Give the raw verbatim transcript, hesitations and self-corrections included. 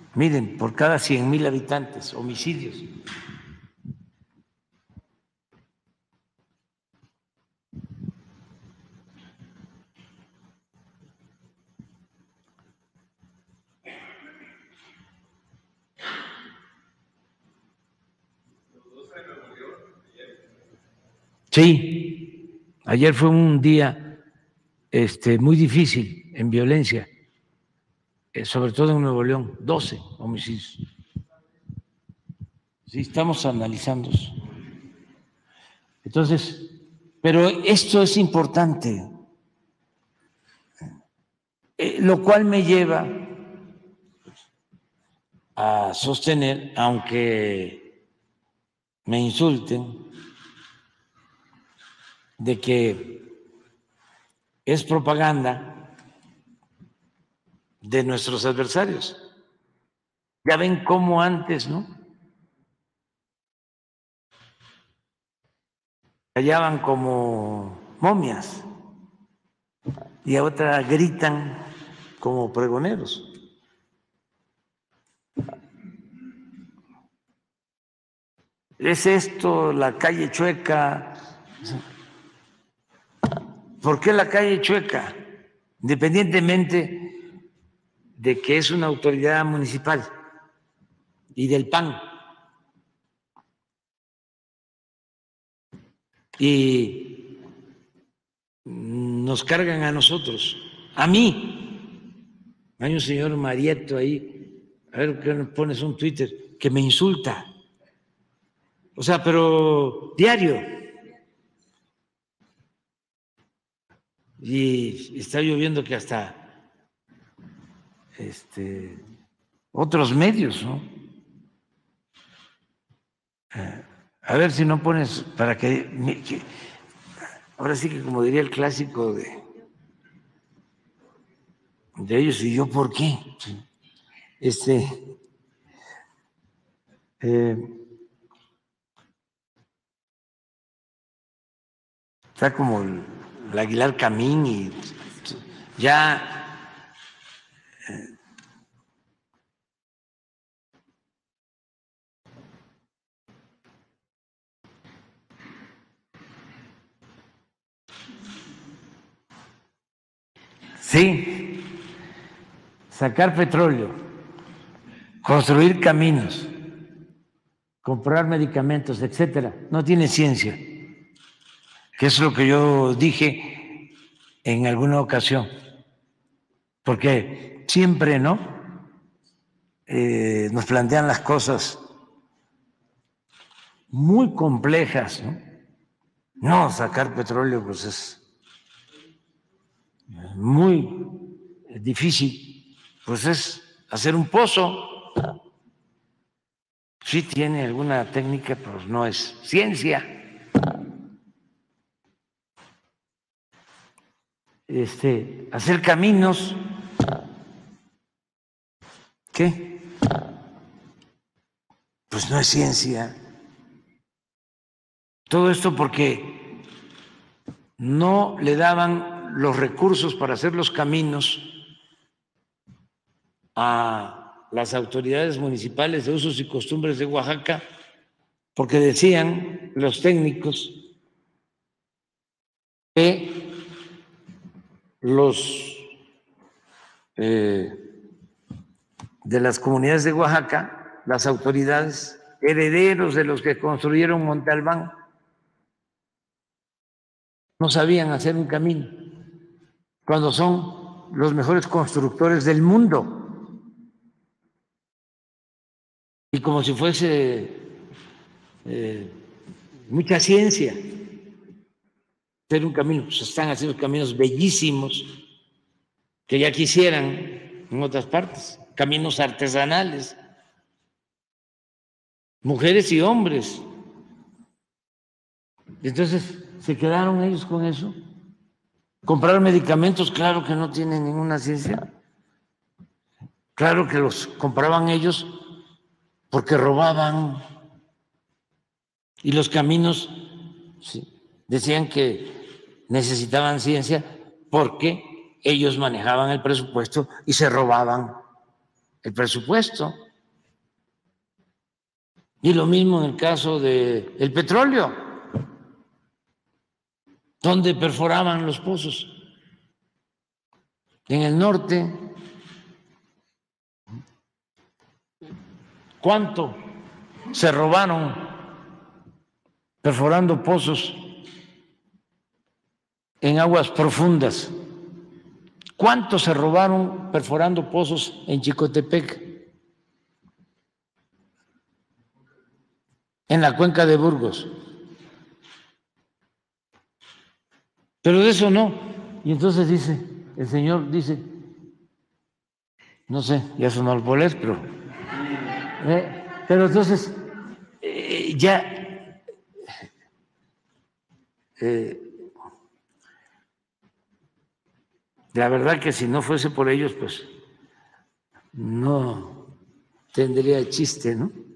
Miren, por cada cien mil habitantes, homicidios. Sí, ayer fue un día este, muy difícil en violencia, eh, sobre todo en Nuevo León, doce homicidios. Sí, estamos analizando eso. Entonces, pero esto es importante, eh, lo cual me lleva a sostener, aunque me insulten, de que es propaganda de nuestros adversarios. Ya ven cómo antes, ¿no? Callaban como momias y ahora gritan como pregoneros. ¿Es esto la calle chueca? ¿Por qué la calle chueca? Independientemente de que es una autoridad municipal y del P A N. Y nos cargan a nosotros, a mí. Hay un señor Marieto ahí, a ver qué nos pones un Twitter, que me insulta. O sea, pero diario. Y está lloviendo que hasta este, otros medios, ¿no? A ver si no pones para que, que ahora sí que como diría el clásico de, de ellos, ¿y yo por qué? Este, eh, está como el, el Aguilar Camín y ya eh, sí, sacar petróleo, construir caminos, comprar medicamentos, etcétera, no tiene ciencia, que es lo que yo dije en alguna ocasión, porque siempre, ¿no? Eh, nos plantean las cosas muy complejas, ¿no? No, sacar petróleo, pues es muy difícil, pues es hacer un pozo. Sí tiene alguna técnica, pero no es ciencia. Este, hacer caminos, ¿qué? Pues no es ciencia. Todo esto porque no le daban los recursos para hacer los caminos a las autoridades municipales de usos y costumbres de Oaxaca, porque decían los técnicos que los eh, de las comunidades de Oaxaca, las autoridades, herederos de los que construyeron Monte Albán, no sabían hacer un camino, cuando son los mejores constructores del mundo. Y como si fuese eh, mucha ciencia hacer un camino, pues están haciendo caminos bellísimos que ya quisieran en otras partes, caminos artesanales, mujeres y hombres. Entonces, ¿se quedaron ellos con eso? ¿Comprar medicamentos? Claro que no tienen ninguna ciencia. Claro que los compraban ellos porque robaban. Y los caminos, sí, decían que necesitaban ciencia porque ellos manejaban el presupuesto y se robaban el presupuesto. Y lo mismo en el caso del petróleo, donde perforaban los pozos. En el norte, ¿cuánto se robaron perforando pozos en aguas profundas? ¿Cuánto se robaron perforando pozos en Chicotepec? En la cuenca de Burgos. Pero de eso no. Y entonces dice, el señor dice, no sé, ya sonó el bolet, pero, eh, pero entonces eh, ya eh, la verdad que si no fuese por ellos, pues no tendría chiste, ¿no?